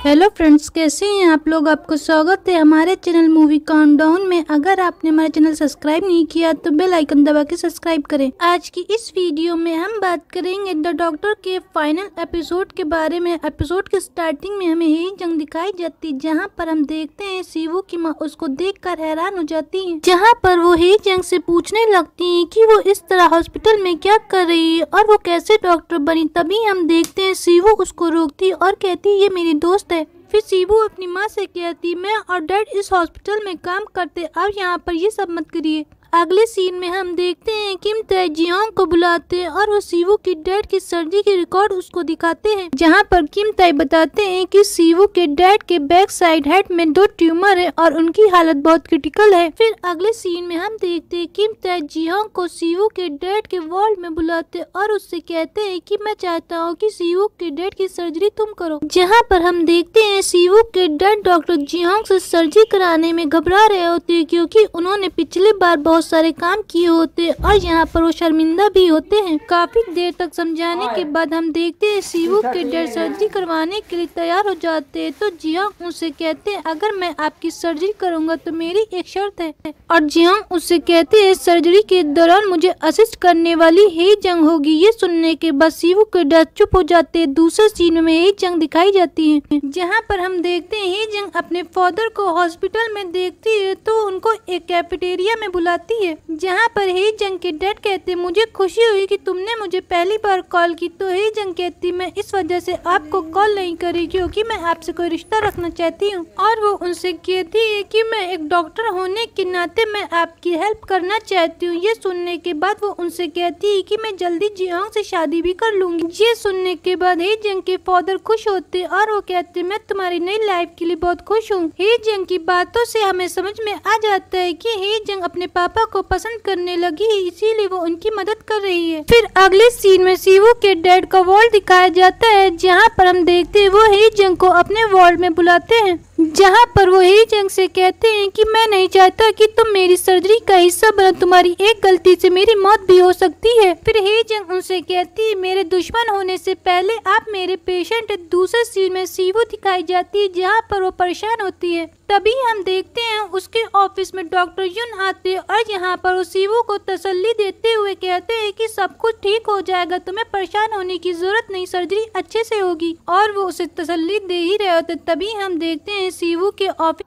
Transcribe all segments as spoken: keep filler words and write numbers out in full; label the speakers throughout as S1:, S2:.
S1: Hello friends, कैसे हैं आप लोग। आपको स्वागत है हमारे चैनल मूवी काउंटडाउन में। अगर आपने हमारा चैनल सब्सक्राइब नहीं किया तो बेल आइकन दबा के सब्सक्राइब करें। आज की इस वीडियो में हम बात करेंगे द डॉक्टर के फाइनल एपिसोड के बारे में। एपिसोड के स्टार्टिंग में हमें ही जंग दिखाई जाती, जहाँ पर हम देखते हैं शिवू की माँ उसको देखकर हैरान हो जाती है, जहाँ पर वो ही जंग से पूछने लगती है कि वो इस तरह हॉस्पिटल में क्या कर रही है और वो कैसे डॉक्टर बनी। तभी हम देखते हैं शिवू उसको रोकती और कहती ये मेरी दोस्त है। फिर शिवू अपनी माँ से कहती मैं और डैड इस हॉस्पिटल में काम करते, अब यहाँ पर ये सब मत करिए। अगले सीन में हम देखते हैं किम ताई जियोंग को बुलाते हैं और वो शिवू की डैड की सर्जरी के रिकॉर्ड उसको दिखाते हैं, जहाँ पर किम ताई बताते हैं कि शिवू के डैड के बैक साइड हेड में दो ट्यूमर है और उनकी हालत बहुत क्रिटिकल है। फिर अगले सीन में हम देखते हैं किम ताई जियोंग को शिवू के डैड के वार्ड में बुलाते हैं और उससे कहते हैं कि मैं चाहता हूँ कि शिवू के डैड की सर्जरी तुम करो, जहाँ पर हम देखते हैं शिवू के डैड डॉक्टर जियोंग से सर्जरी कराने में घबरा रहे होते हैं, क्योंकि उन्होंने पिछले बार बहुत सारे काम किए होते और यहाँ पर वो शर्मिंदा भी होते हैं। काफी देर तक समझाने के बाद हम देखते हैं शिवू के डैड सर्जरी करवाने के लिए तैयार हो जाते हैं, तो जियोंग उससे कहते हैं अगर मैं आपकी सर्जरी करूंगा तो मेरी एक शर्त है, और जियोंग उससे कहते हैं सर्जरी के दौरान मुझे असिस्ट करने वाली ही जंग होगी। ये सुनने के बाद शिवू के डैड चुप हो जाते हैं। दूसरे सीन में ही जंग दिखाई जाती है, जहाँ पर हम देखते हैं ही जंग अपने फादर को हॉस्पिटल में देखती है तो उनको एक कैफेटेरिया में बुलाती है, जहाँ पर ही जंग के डैड कहते मुझे खुशी हुई कि तुमने मुझे पहली बार कॉल की। तो ही जंग कहती मैं इस वजह से आपको कॉल नहीं करी क्योंकि मैं आपसे कोई रिश्ता रखना चाहती हूँ, और वो उनसे कहती है कि मैं एक डॉक्टर होने के नाते मैं आपकी हेल्प करना चाहती हूँ। ये सुनने के बाद वो उनसे कहती है कि मैं जल्दी जियोंग से शादी भी कर लूंगी। ये सुनने के बाद ही जंग के फादर खुश होते और वो कहते मैं तुम्हारी नई लाइफ के लिए बहुत खुश हूँ। ही जंग की बातों से हमें समझ में आ जाता है कि ही जंग अपने पापा को पसंद करने लगी है, इसीलिए वो उनकी मदद कर रही है। फिर अगले सीन में शिवू के डैड का वार्ड दिखाया जाता है, जहाँ पर हम देखते हैं वो ही जंग को अपने वार्ड में बुलाते हैं, जहाँ पर वो ही जंग से कहते हैं कि मैं नहीं चाहता कि तुम मेरी सर्जरी का हिस्सा बनो, तुम्हारी एक गलती से मेरी मौत भी हो सकती है। फिर ही जंग उनसे कहती है मेरे दुश्मन होने से पहले आप मेरे पेशेंट है। दूसरे सीन में शिवू दिखाई जाती है, जहाँ पर वो परेशान होती है। तभी हम देखते हैं उसके ऑफिस में डॉक्टर युन आते हैं और यहाँ पर वो शिवू को तसल्ली देते हुए कहते हैं कि सब कुछ ठीक हो जाएगा, तुम्हें परेशान होने की जरूरत नहीं, सर्जरी अच्छे से होगी, और वो उसे तसल्ली दे ही रहे होते। तभी हम देखते हैं शिवू के ऑफिस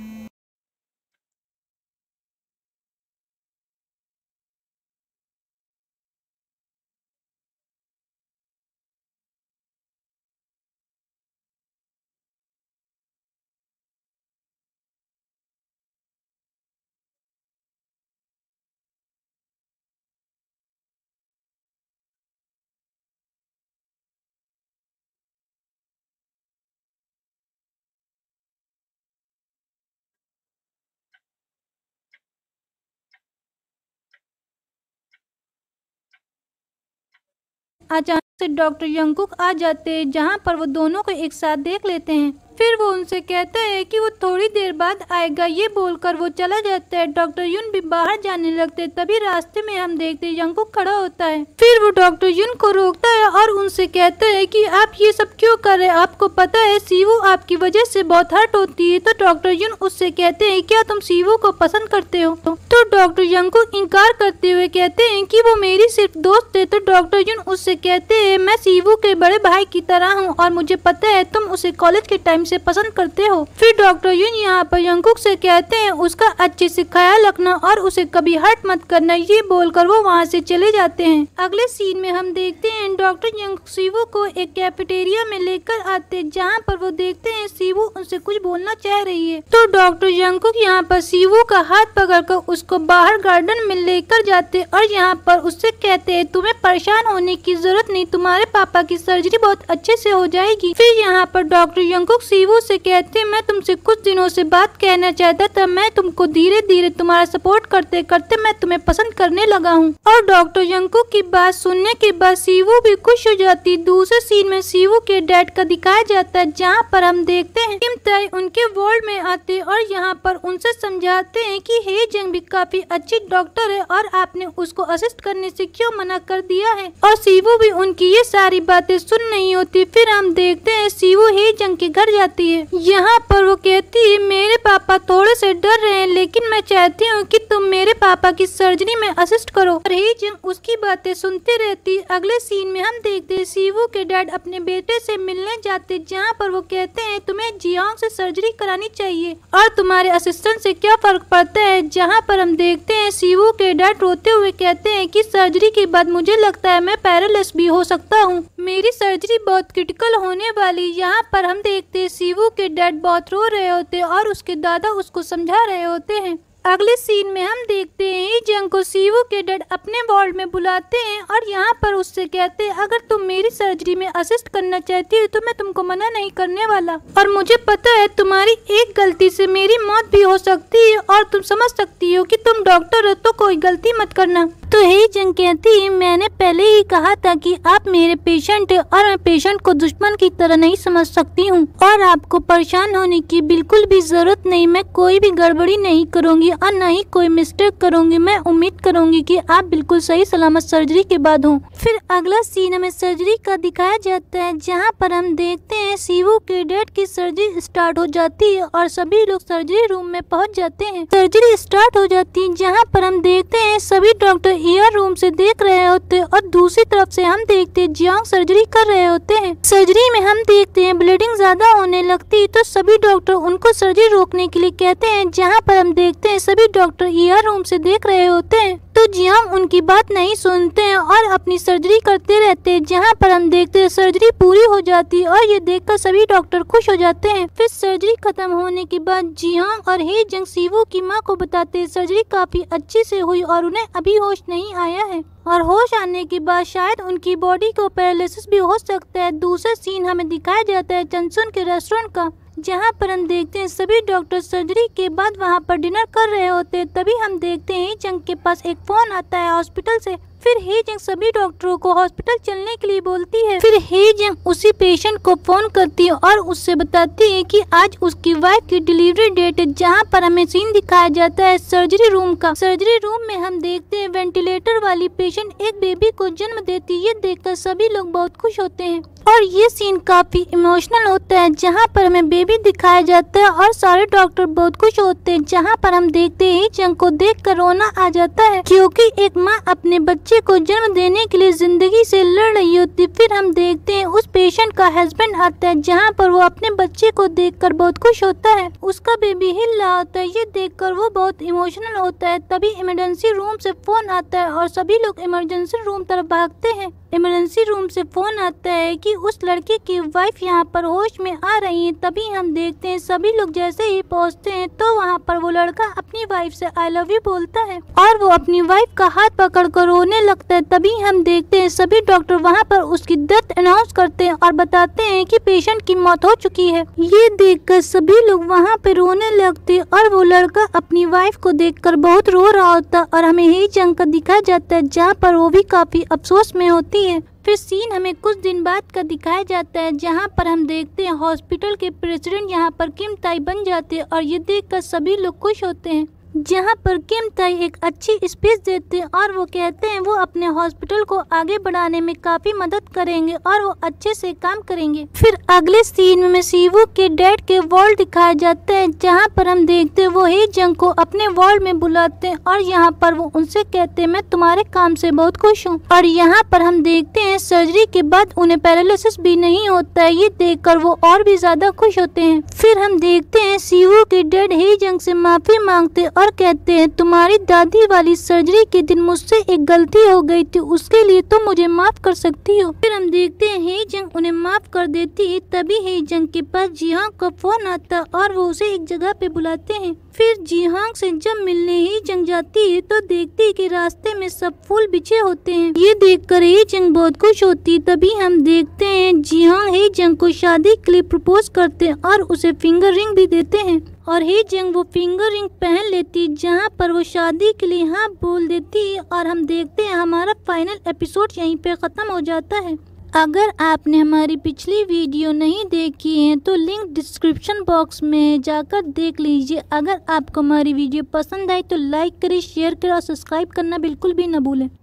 S1: अचानक से डॉक्टर यंगकुक आ जाते हैं, जहाँ पर वो दोनों को एक साथ देख लेते हैं। फिर वो उनसे कहता है कि वो थोड़ी देर बाद आएगा, ये बोलकर वो चला जाता है। डॉक्टर युन भी बाहर जाने लगते हैं। तभी रास्ते में हम देखते हैं यंगकुक खड़ा होता है। फिर वो डॉक्टर युन को रोकता है और उनसे कहता है कि आप ये सब क्यों कर रहे हैं, आपको पता है शिवू आपकी वजह से बहुत हर्ट होती है। तो डॉक्टर युन उससे कहते हैं क्या तुम शिवू को पसंद करते हो। तो डॉक्टर यंगकुक इनकार करते हुए कहते हैं कि वो मेरी सिर्फ दोस्त है। तो डॉक्टर युन उससे कहते हैं मैं शिवू के बड़े भाई की तरह हूँ और मुझे पता है तुम उसे कॉलेज के टाइम से पसंद करते हो। फिर डॉक्टर युन यहाँ पर यंगकुक से कहते हैं उसका अच्छे से ख्याल रखना और उसे कभी हर्ट मत करना। ये बोलकर वो वहाँ से चले जाते हैं। अगले सीन में हम देखते हैं डॉक्टर यंगकुक शिवू को एक कैफेटेरिया में लेकर आते हैं, जहाँ पर वो देखते हैं शिवू उनसे कुछ बोलना चाह रही है। तो डॉक्टर यंगकुक यहाँ पर शिवू का हाथ पकड़कर उसको बाहर गार्डन में लेकर जाते और यहाँ पर उससे कहते हैं तुम्हें परेशान होने की जरूरत नहीं, तुम्हारे पापा की सर्जरी बहुत अच्छे से हो जाएगी। फिर यहाँ पर डॉक्टर यंगकुक शिवू से कहते मैं तुमसे कुछ दिनों से बात कहना चाहता था, मैं तुमको धीरे धीरे तुम्हारा सपोर्ट करते करते मैं तुम्हें पसंद करने लगा हूँ। और डॉक्टर यंगकुक की बात सुनने के बाद शिवू भी खुश हो जाती। दूसरे सीन में शिवू के डैड का दिखाया जाता है, जहाँ पर हम देखते हैं किम ताई उनके वार्ड में आते और यहाँ पर उनसे समझाते हैं कि हे जंग भी काफी अच्छी डॉक्टर है और आपने उसको असिस्ट करने से क्यों मना कर दिया है। और शिवू भी उनकी ये सारी बातें सुन नहीं होती। फिर हम देखते हैं शिवू हे जंग के घर जाती है। यहाँ पर वो कहती है मेरे पापा थोड़े से डर रहे हैं, लेकिन मैं चाहती हूँ कि तुम मेरे पापा की सर्जरी में असिस्ट करो। और ही जंग उसकी बातें सुनती रहती। अगले सीन में हम देखते हैं सीवू के डैड अपने बेटे से मिलने जाते, जहाँ पर वो कहते हैं तुम्हें जियांग से सर्जरी करानी चाहिए और तुम्हारे असिस्टेंट से क्या फर्क पड़ता है। जहाँ पर हम देखते हैं सीवू के डैड रोते हुए कहते हैं कि सर्जरी के बाद मुझे लगता है मैं पैरालिस भी हो सकता हूँ, मेरी सर्जरी बहुत क्रिटिकल होने वाली। यहाँ पर हम देखते हैं सीवू के डैड बहुत रो रहे होते और उसके दादा उसको समझा रहे होते हैं। अगले सीन में हम देखते हैं ही जंग को सीवू के डैड अपने वार्ड में बुलाते हैं और यहाँ पर उससे कहते हैं अगर तुम मेरी सर्जरी में असिस्ट करना चाहती हो तो मैं तुमको मना नहीं करने वाला, और मुझे पता है तुम्हारी एक गलती से मेरी मौत भी हो सकती है और तुम समझ सकती हो कि तुम डॉक्टर हो तो कोई गलती मत करना। तो ही जंग कहती है मैंने पहले ही कहा था कि आप मेरे पेशेंट हैं और मैं पेशेंट को दुश्मन की तरह नहीं समझ सकती हूँ और आपको परेशान होने की बिल्कुल भी जरूरत नहीं। मैं कोई भी गड़बड़ी नहीं करूँगी और न ही कोई मिस्टेक करूँगी। मैं उम्मीद करूँगी कि आप बिल्कुल सही सलामत सर्जरी के बाद हो। फिर अगला सीन हमें सर्जरी का दिखाया जाता है, जहाँ पर हम देखते हैं सीवू के डैड की सर्जरी स्टार्ट हो जाती है और सभी लोग सर्जरी रूम में पहुँच जाते हैं। सर्जरी स्टार्ट हो जाती है, जहाँ पर हम देखते हैं सभी डॉक्टर ईयर रूम से देख रहे होते हैं और दूसरी तरफ से हम देखते हैं जियांग सर्जरी कर रहे होते हैं। सर्जरी में हम देखते हैं ब्लीडिंग ज्यादा होने लगती है तो सभी डॉक्टर उनको सर्जरी रोकने के लिए कहते हैं, जहाँ पर हम देखते हैं सभी डॉक्टर ईयर रूम से देख रहे होते हैं तो जियांग उनकी बात नहीं सुनते हैं और अपनी सर्जरी करते रहते हैं। जहाँ पर हम देखते हैं सर्जरी पूरी हो जाती है और ये देखकर सभी डॉक्टर खुश हो जाते हैं। फिर सर्जरी खत्म होने के बाद जियांग और ही जंग सीवू की माँ को बताते हैं सर्जरी काफी अच्छी से हुई और उन्हें अभी होश नहीं आया है और होश आने के बाद शायद उनकी बॉडी को पैरालिसिस भी हो सकता है। दूसरा सीन हमें दिखाया जाता है चंसुन के रेस्टोरेंट का, जहाँ पर हम देखते हैं सभी डॉक्टर सर्जरी के बाद वहाँ पर डिनर कर रहे होते हैं। तभी हम देखते हैं जंग के पास एक फोन आता है हॉस्पिटल से। फिर ही जंग सभी डॉक्टरों को हॉस्पिटल चलने के लिए बोलती है। फिर ही जंग उसी पेशेंट को फोन करती है और उससे बताती है कि आज उसकी वाइफ की डिलीवरी डेट है। जहाँ पर हमें सीन दिखाया जाता है सर्जरी रूम का। सर्जरी रूम में हम देखते हैं वेंटिलेटर वाली पेशेंट एक बेबी को जन्म देती है। ये देखकर सभी लोग बहुत खुश होते हैं और ये सीन काफी इमोशनल होता है, जहाँ पर हमें बेबी दिखाया जाता है और सारे डॉक्टर बहुत खुश होते हैं। जहाँ पर हम देखते हैं जंग को देखकर रोना आ जाता है, क्योंकि एक माँ अपने बच्चे को जन्म देने के लिए जिंदगी से लड़ रही होती। फिर हम देखते हैं उस पेशेंट का हस्बैंड आता है, जहाँ पर वो अपने बच्चे को देखकर बहुत खुश होता है। उसका बेबी हिल रहा होता है, ये देखकर वो बहुत इमोशनल होता है। तभी इमरजेंसी रूम से फोन आता है और सभी लोग इमरजेंसी रूम तरफ भागते हैं। इमरजेंसी रूम से फोन आता है कि उस लड़के की वाइफ यहाँ पर होश में आ रही है। तभी हम देखते हैं सभी लोग जैसे ही पहुँचते हैं तो वहाँ पर वो लड़का अपनी वाइफ से आई लव यू बोलता है और वो अपनी वाइफ का हाथ पकड़कर रोने लगता है। तभी हम देखते हैं सभी डॉक्टर वहाँ पर उसकी डेथ अनाउंस करते हैं और बताते हैं कि पेशेंट की मौत हो चुकी है। ये देखकर सभी लोग वहाँ पे रोने लगते हैं और वो लड़का अपनी वाइफ को देखकर बहुत रो रहा होता है और हमें ही जंग का दिखाया जाता है, जहाँ पर वो भी काफी अफसोस में होती है। फिर सीन हमें कुछ दिन बाद का दिखाया जाता है, जहाँ पर हम देखते हैं हॉस्पिटल के प्रेसिडेंट यहाँ पर किम ताई बन जाते हैं और ये देखकर सभी लोग खुश होते हैं। जहाँ पर किम ताई एक अच्छी स्पीच देते हैं और वो कहते हैं वो अपने हॉस्पिटल को आगे बढ़ाने में काफी मदद करेंगे और वो अच्छे से काम करेंगे। फिर अगले सीन में सीवू के डैड के वॉल दिखाया जाता है, जहाँ पर हम देखते हैं वो ही जंग को अपने वॉल में बुलाते हैं और यहाँ पर वो उनसे कहते हैं मैं तुम्हारे काम से बहुत खुश हूँ। और यहाँ पर हम देखते हैं सर्जरी के बाद उन्हें पैरालिसिस भी नहीं होता है। ये देखकर वो और भी ज्यादा खुश होते हैं। फिर हम देखते हैं सीवू के डैड ही जंग से माफी मांगते और कहते हैं तुम्हारी दादी वाली सर्जरी के दिन मुझसे एक गलती हो गई थी, उसके लिए तुम तो मुझे माफ कर सकती हो। फिर हम देखते हैं ही जंग उन्हें माफ कर देती है। तभी ही जंग के पास जियांग का फोन आता और वो उसे एक जगह पे बुलाते हैं। फिर जियांग से जब मिलने ही जंग जाती है तो देखती है कि रास्ते में सब फूल बिछे होते हैं। ये देखकर ही जंग बहुत खुश होती। तभी हम देखते हैं जियांग ही जंग को शादी के लिए प्रपोज करते हैं और उसे फिंगर रिंग भी देते हैं और ही जंग वो फिंगर रिंग पहन लेती, जहाँ पर वो शादी के लिए हाँ बोल देती है। और हम देखते हैं हमारा फाइनल एपिसोड यहीं पे खत्म हो जाता है। अगर आपने हमारी पिछली वीडियो नहीं देखी है तो लिंक डिस्क्रिप्शन बॉक्स में जाकर देख लीजिए। अगर आपको हमारी वीडियो पसंद आई तो लाइक करें, शेयर करें और सब्सक्राइब करना बिल्कुल भी न भूलें।